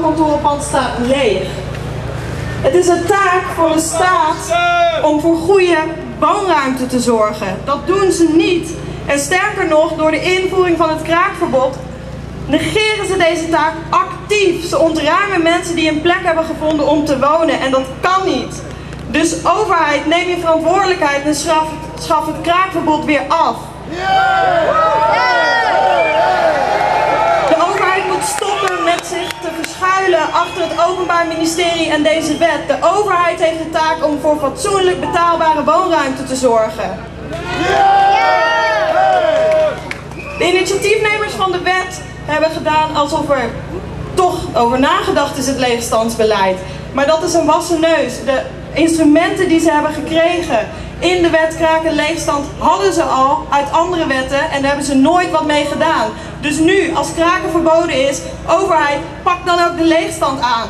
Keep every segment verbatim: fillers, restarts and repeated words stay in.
kantorenpand staat leeg. Het is een taak voor de staat om voor goede woonruimte te zorgen. Dat doen ze niet. En sterker nog, door de invoering van het kraakverbod negeren ze deze taak actief. Ze ontruimen mensen die een plek hebben gevonden om te wonen en dat kan niet. Dus overheid, neem je verantwoordelijkheid en schaf, schaf het kraakverbod weer af. De overheid moet stoppen met zich te verschuilen achter het Openbaar Ministerie en deze wet. De overheid heeft de taak om voor fatsoenlijk betaalbare woonruimte te zorgen. De initiatiefnemers van de wet hebben gedaan alsof er toch over nagedacht is, het leegstandsbeleid. Maar dat is een wassen neus. De instrumenten die ze hebben gekregen in de wet kraak en leegstand hadden ze al uit andere wetten en daar hebben ze nooit wat mee gedaan. Dus nu, als kraken verboden is, overheid, pak dan ook de leegstand aan.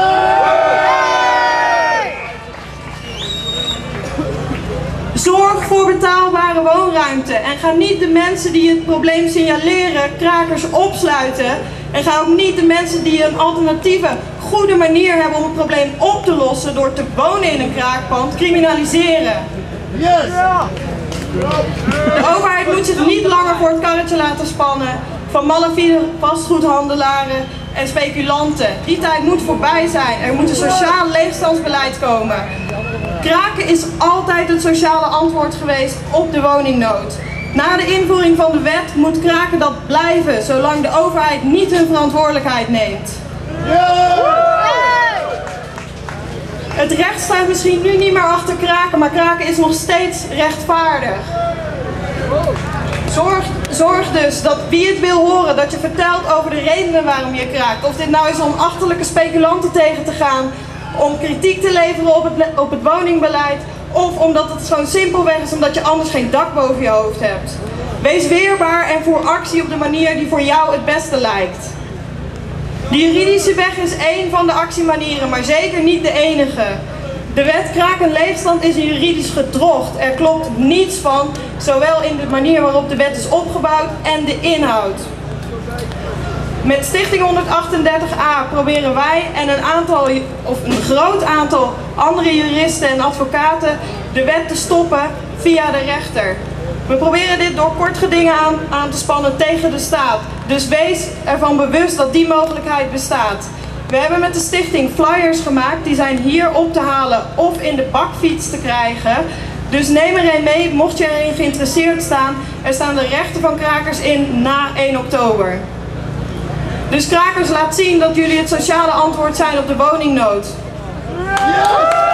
Zorg voor betaalbare woonruimte en ga niet de mensen die het probleem signaleren, krakers, opsluiten. En ga ook niet de mensen die een alternatieve, goede manier hebben om het probleem op te lossen door te wonen in een kraakpand, criminaliseren. Yes. De overheid moet zich niet langer voor het karretje laten spannen van malafide vastgoedhandelaren en speculanten. Die tijd moet voorbij zijn. Er moet een sociaal leegstandsbeleid komen. Kraken is altijd het sociale antwoord geweest op de woningnood. Na de invoering van de wet moet kraken dat blijven, zolang de overheid niet hun verantwoordelijkheid neemt. Het recht staat misschien nu niet meer achter kraken, maar kraken is nog steeds rechtvaardig. Zorg, zorg dus dat wie het wil horen, dat je vertelt over de redenen waarom je kraakt. Of dit nou is om achterlijke speculanten tegen te gaan, om kritiek te leveren op het, op het woningbeleid, of omdat het gewoon simpelweg is omdat je anders geen dak boven je hoofd hebt. Wees weerbaar en voer actie op de manier die voor jou het beste lijkt. De juridische weg is één van de actiemanieren, maar zeker niet de enige. De wet kraak en leegstand is een juridisch gedrocht. Er klopt niets van, zowel in de manier waarop de wet is opgebouwd en de inhoud. Met Stichting honderdachtendertig a proberen wij en een aantal, of een groot aantal andere juristen en advocaten de wet te stoppen via de rechter. We proberen dit door kort gedingen aan, aan te spannen tegen de staat. Dus wees ervan bewust dat die mogelijkheid bestaat. We hebben met de stichting flyers gemaakt, die zijn hier op te halen of in de bakfiets te krijgen. Dus neem er een mee, mocht je erin geïnteresseerd staan. Er staan de rechten van krakers in na één oktober. Dus krakers, laat zien dat jullie het sociale antwoord zijn op de woningnood. Ja!